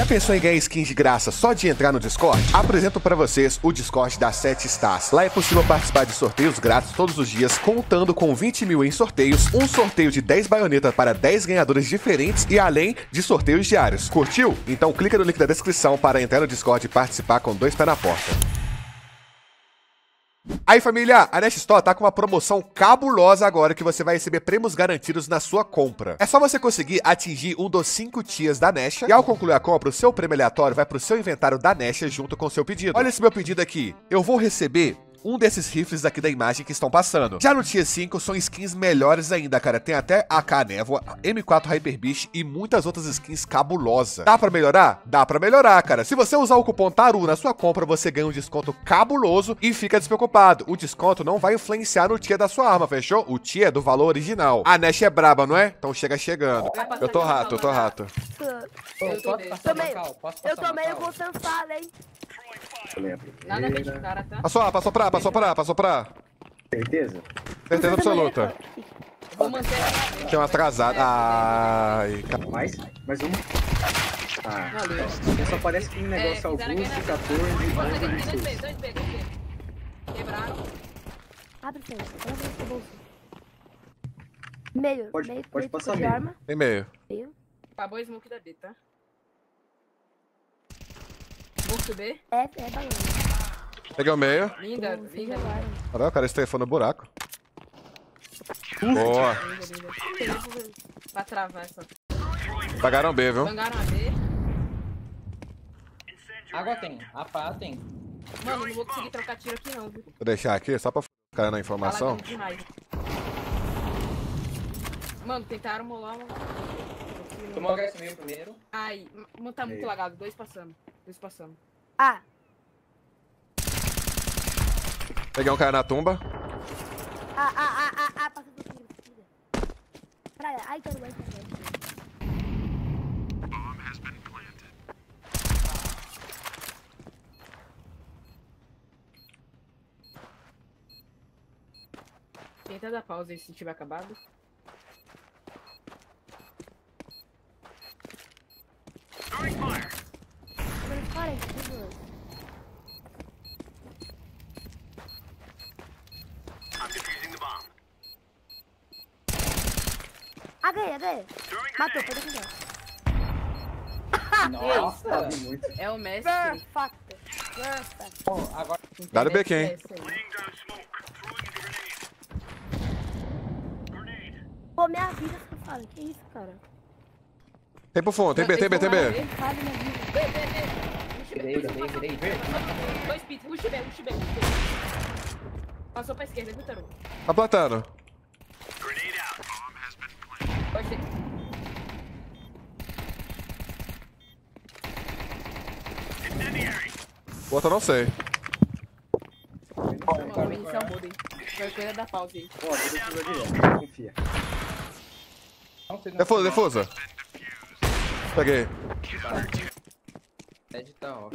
pensou em ganhar skins de graça só de entrar no Discord? Apresento pra vocês o Discord da 7 Stars. Lá é possível participar de sorteios grátis todos os dias, contando com 20 mil em sorteios, um sorteio de 10 baionetas para 10 ganhadores diferentes e além de sorteios diários. Curtiu? Então clica no link da descrição para entrar no Discord e participar com 2 pés na porta. Aí família, a Nest Store tá com uma promoção cabulosa agora que você vai receber prêmios garantidos na sua compra. É só você conseguir atingir um dos 5 tiers da Nest e ao concluir a compra, o seu prêmio aleatório vai pro seu inventário da Nest junto com o seu pedido. Olha esse meu pedido aqui, eu vou receber um desses rifles aqui da imagem que estão passando. Já no Tier 5 são skins melhores ainda, cara. Tem até AK Névoa, M4 Hyper Beast e muitas outras skins cabulosas. Dá pra melhorar? Dá pra melhorar, cara. Se você usar o cupom TARU na sua compra, você ganha um desconto cabuloso e fica despreocupado. O desconto não vai influenciar no tier da sua arma, fechou? O tier é do valor original. A Nest é braba, não é? Então chega chegando. Eu tô rato, eu tô rato. Eu tô meio com cansado, hein? Nada a ver de cara, tá? Passou pra. Certeza? Certeza absoluta. Vou manter. Tem uma atrasada. Ai, Mais um. Ah, Valeu. só aparece que um negócio Augusto, 14, Dois B. Quebraram. Abre o seu. Olha o seu bolso. Meio. Pode passar de meio. arma. tem meio. Meio. Acabou o smoke da B, tá? Smoke B. É balão. Peguei o meio. Linda. Caralho, o cara estreifou no buraco. Boa. Linda. Pra travar essa. Pagaram B, viu? Bangaram a B. Água tem, a pá tem. Mano, não vou conseguir trocar tiro aqui não, viu? Vou deixar aqui só pra ficar na informação. Tá lagando demais. Mano, tentaram molar um... Tomou HS meio primeiro. Ai, tá muito lagado. Dois passando. Ah. Peguei um cara na tumba. Passa do filho. Praia. Ai, quero mais. Tenta dar pausa aí se tiver acabado. Ganhei. Matou, pode pegar. Nossa! É o mestre. Perfeito. Bom, agora... Dá no BQ, hein? Pô, minha vida, que eu falo. Que isso, cara? Tem pro fundo, tem B. Fala minha vida. Virei. Dois pits, rush B. Passou pra esquerda, viu, Taru? Tá plantando. Pode ser. O outro eu não sei. Vamos iniciar o modo aí. Vai querer dar pausa aí. Ó, defusou direto, confia. Defusa. Peguei. Ed tá off.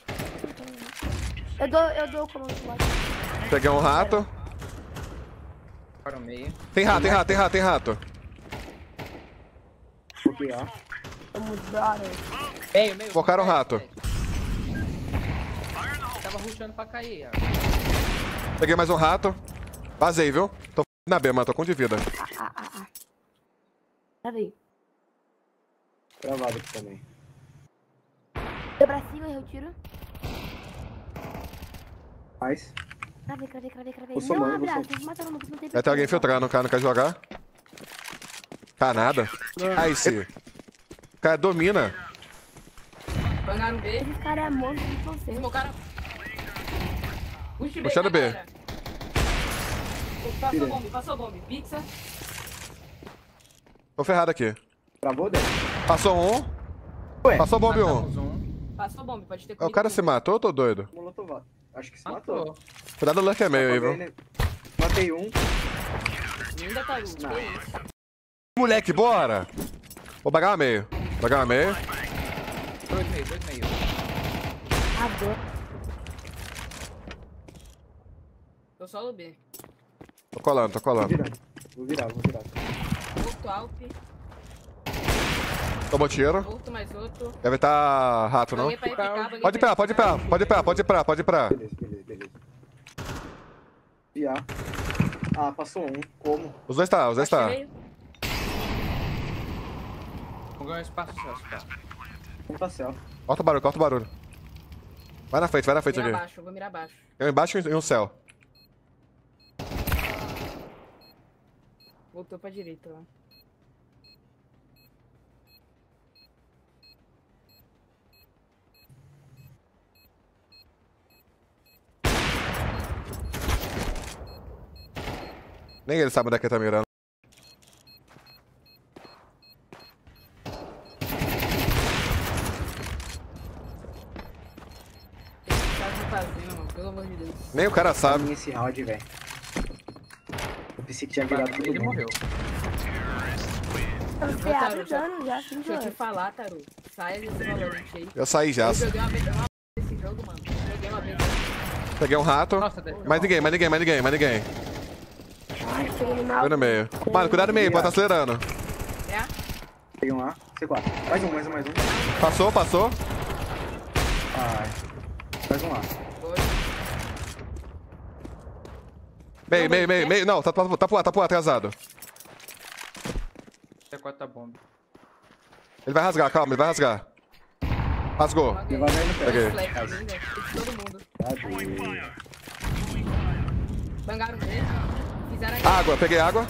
Eu dou o comando do lado. Peguei um rato. Para o meio. Tem rato. Porque, ó. Vamos, brother. Meio. Focaram o rato. Tava rushando pra cair, ó. Peguei mais um rato. Vazei, viu? Tô na B, mano. Tô com de vida. Tá bem. Travado aqui também. Deu pra cima, eu tiro. Mais. Cravei. Vou somando, Não, abraço, vou vocês mataram, não tem Vai ter alguém filtrando, o cara não quer jogar. Tá nada. Aí sim. O cara domina. Bangaram B. Esse cara é monstro de você. Smocaram. Rush B. Puxando B. galera. Passou bombe. Pizza. Tô ferrado aqui. Travou dentro. Passou um. Ué, Passou bombe um. Matamos um. Passou bombe, pode ter O cara se matou ou tô doido? Molotov. Acho que se matou. Matou. Cuidado do lurk é meio aí, viu? Matei um. Linda, Taru. Não. Que isso? Moleque, bora! Vou bagar uma meio. Dois meio. Adoro. Tô solo B. Tô colando. Vou virar. Outro Alp. Tomou tiro. Outro, mais outro. Deve estar rato, não? Banguei pra picar, banguei Pode ir pra pra, pode ir pra, pode ir pra, pode ir pra, pode ir pra. Beleza. E A. Ah, passou um. Como? Os dois tá. Achei. Vou ganhar espaço só, tá? Um tá céu. Corta o barulho. Vai na frente Mirar aqui. abaixo, vou mirar abaixo. Tem um embaixo e um céu. Voltou pra direita lá. Nem ele sabe onde é que ele tá mirando. O que tá fazendo, mano? Pelo amor de Deus. Nem o cara Sabe sabe. esse round, velho. Eu pensei que tinha virado tudo Ele bom. morreu. Você Ô, abre Taru, o dano já, assim, Deixa eu te já. falar, Taru. Saia desse valorante aí. Eu saí já. Eu joguei uma vez nesse jogo, mano. Eu joguei uma vez. Peguei um rato. Nossa, Mais ninguém. Ai, cheguei no mal. Foi no meio. Mano, cuidado no meio, pode tá acelerando. É? Peguei um A. C4. Mais um. Passou. Ai. Mais um A. Foi. Meio. Não, tá pro ar, atrasado. C4 tá bomba. Ele vai rasgar, calma, ele vai rasgar. Rasgou. Devagar no pé. Peguei. Flex ainda. Todo mundo. Cadê? Bangaram dele. Fizeram a Água, peguei água.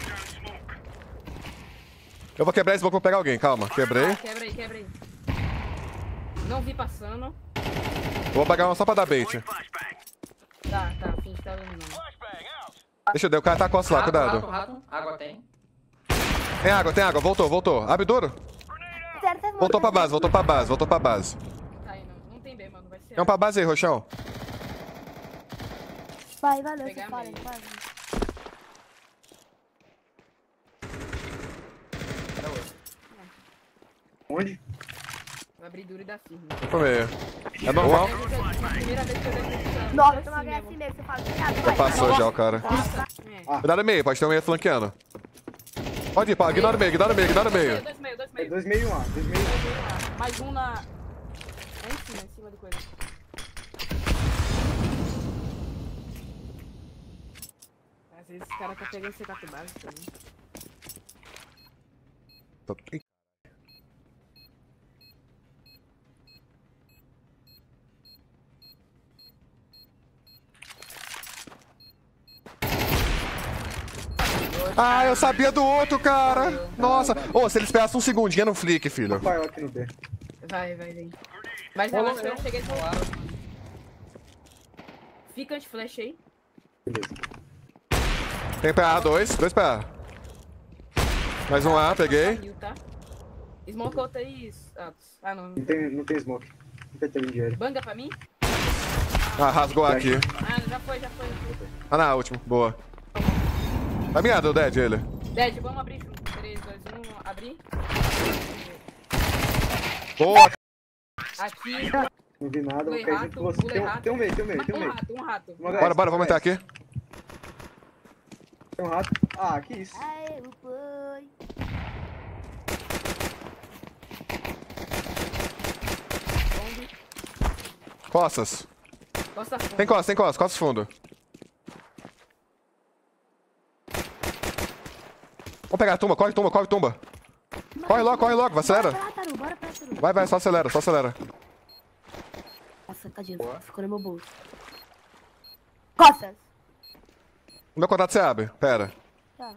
Eu vou quebrar esse bloco pra pegar alguém, calma. Quebrei. Quebra aí. Não vi passando. Vou pegar uma só pra dar bait. Tá, finge que tá dominando. Deixa eu ver, o cara tá costa lá, cuidado. Rato. Água tem. Tem água, voltou. Abre duro. Voltou pra base. Tá aí, não tem B, mano. Vai ser. Tem um pra base aí, Roxão. Vai, valeu, Pegar você fala, meio. fala. Onde? Vai abrir duro e dar firme. Pro meio. É normal. Primeira vez que eu vejo Nossa, eu tomei assim mesmo, você fala, vai. Passou já o cara. É. Cuidado no meio, pode ter um meio flanqueando. Pode ir, pá, ignora o meio. Dois meio. É 2 meio 1 A. 2 meio 1 Mais um na. Lá em cima do coisa. Às vezes esse cara tá pegando C4 base também. Ih, Ah, eu sabia do outro, cara. Nossa. Ô, se eles pegassem um segundinho no flick, filho. A. Vai aqui no B. Vai. Mas eu acho que eu cheguei do lado. Fica anti-flash aí. Beleza. Tem PA, dois PA. Mais um A, peguei. Saiu, tá? Smoke outra aí. Ah, não. Não tem smoke. Não tem dinheiro. Banga pra mim? Ah, rasgou A aqui. Ah, já foi. Ah, na última. Boa. Tá miado, o Dead, ele. Dead, vamos abrir junto. 3, 2, 1, abrir. Boa. Aqui. Não vi nada, vou Pulei cair junto com você. rato. Tem um meio. Um rato. Uma HS, Bora, vamos entrar aqui. Tem um rato. Ah, que isso. Aê, o foi. Costas. Costa fundo. Tem costas fundo. Vamos pegar a tumba, corre tumba. Corre logo, vai, acelera. Bora pra lá, Taru, bora pra lá, Taru. Vai, só acelera. Nossa, tadinho, ficou no meu bolso. Costas. O meu contato você abre, pera. Tá.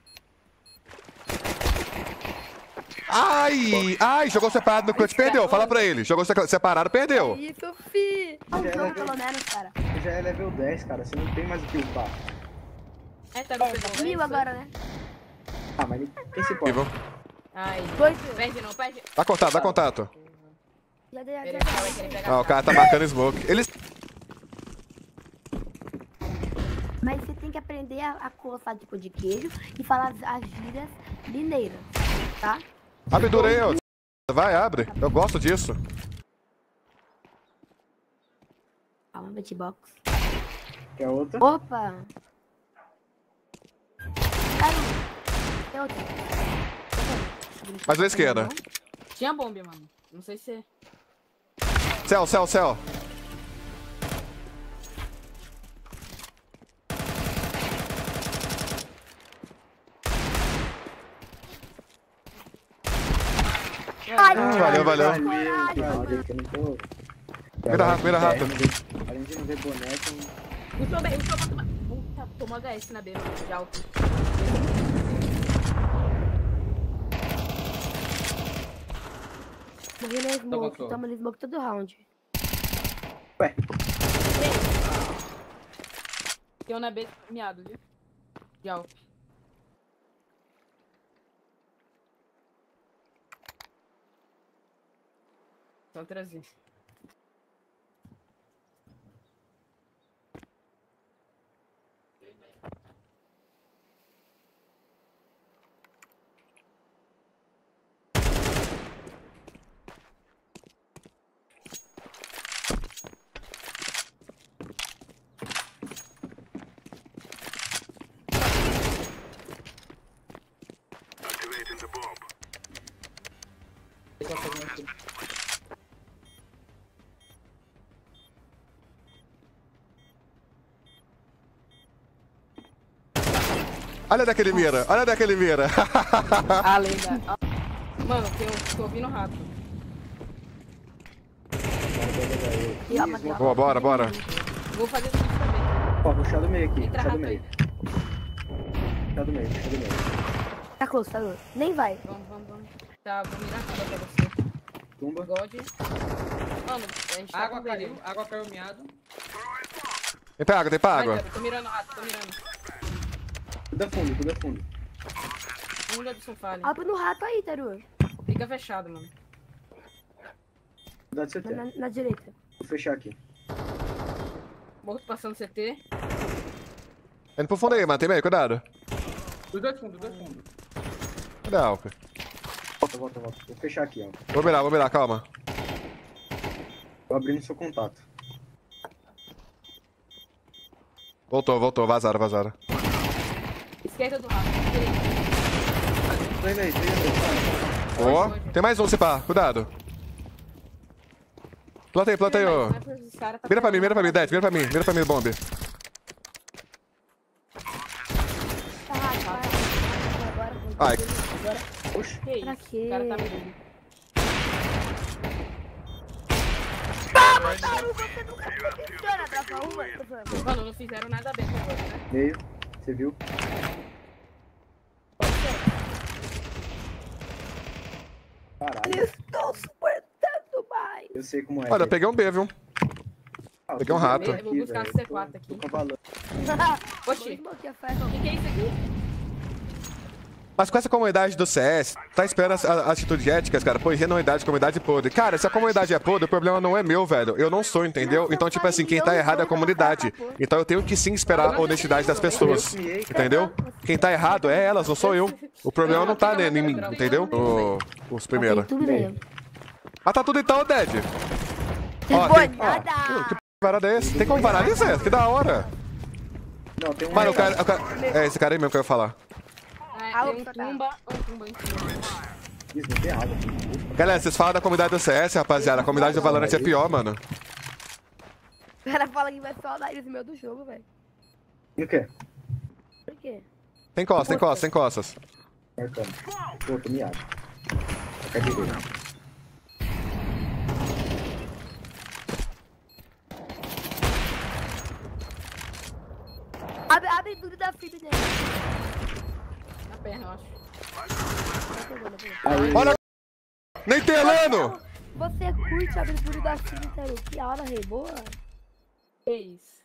Ai, jogou separado no clutch, perdeu, fala pra ele. Jogou separado, perdeu. Isso, fi. Um Já jogo, levei. pelo menos, cara. Já é level 10, cara. Você não tem mais o que upar. Tá no É, pegou, 1000 agora, né? Ah, mas quem se pode? Vivo. Ai, 2000. perde não, perde. Dá contato. Já dei, Ele já vai dei. querer pegar. Ah, o cara tá marcando smoke. Eles... Mas você tem que aprender a coçar tipo de queijo e falar as gírias mineiras, tá? Abre duro aí, ó. Vai, abre. Eu gosto disso. Calma, beatbox. Quer outra? Opa! Taru. Tem outra. Mais à esquerda. Tinha bomba, mano. Não sei se... Céu, céu, céu. Ai, Valeu, valeu. Valeu, que eu não tô... Mira rato. Além de não ver boneco, Puxou bem, puxou bem. Puta, tomou HS na B, mano. De alto. morri na smoke. botou. Toma na smoke todo round. ué, Tem um na B miado, viu? De alto. Só trazer. Esse é o segundo aqui. Olha daquele mira, olha daquele mira. A lenda. Mano, tô ouvindo rato. E ó, Matheus. Boa, bora, bora. Vou fazer isso também. ó, puxar do meio aqui, Entra puxar do rato meio. aí. Puxar do meio, puxar do meio. Tá close, tá close. Nem vai. Vamos. Tá, vou mirar nada pra você. Tumba. God. Mano, a gente tá Água com caiu, perigo. água caiu miado. Tem pra água, tem pra água. Vai, tô mirando rato, tô mirando. Tudo é fundo, tudo é fundo. Um já do sofá ali. Abre no rato aí, Taru. Fica fechado, mano. Cuidado do CT. Na direita. Vou fechar aqui. Morto passando CT. Indo pro fundo aí, mano. Tem meio, cuidado. Dos dois fundos, dos dois fundos. Cadê a Alper? Volta. Vou fechar aqui, ó. Vou mirar, calma. Tô abrindo seu contato. Voltou, vazaram. Esquerda do rato. Direita. Tô indo aí. Ó, tem mais um, se pá, cuidado. Planta aí, ô. Mira pra mim, Dad, mira pra mim, bombe. Tá rato, vai. Agora. Ai, Oxi. Que Pra isso? quê? O cara tá mirando. Taru, você nunca funciona, troca uma. Tô falando. Mano, não fizeram nada bem com agora, né? Meio. Você viu? Caralho. Estou suportando mais. Eu sei como é. olha, eu peguei um B, viu? Ah, peguei um rato. Eu vou buscar no C4 aqui. Tô com a balança. Oxi. Smoke a ferro. O que é isso aqui? Mas com essa comunidade do CS, tá esperando as atitudes éticas, cara? Pô, ingenuidade, comunidade podre. Cara, se a comunidade é podre, o problema não é meu, velho. Eu não sou, entendeu? Então, tipo assim, quem tá errado é a comunidade. Então eu tenho que sim esperar a honestidade das pessoas. Entendeu? Quem tá errado é elas, não sou eu. O problema não tá em mim, entendeu? Os primeiros. Tudo mesmo. Ah, tá tudo então, Dad. Ó, tem... Bonada. Que parada é essa? Tem como parar isso? Que da hora. Não, tem um. Mano, o cara... É esse cara aí mesmo que eu ia falar. É, tem um tumba em cima. Isso, não tem água. Galera, vocês falam da comunidade do CS, rapaziada. A comunidade do Valorant é pior, mano. O cara fala que vai só o nariz meu do jogo, velho. E o quê? Por quê? Tem costas. Marcando. Pô, tô miado. Fica direito. Abre tudo da fibra dele. Na perna, eu acho. Aí, Olha! Nem telando! Você curte a abertura da fibra, Taru. Que hora, rei. Boa. Que isso?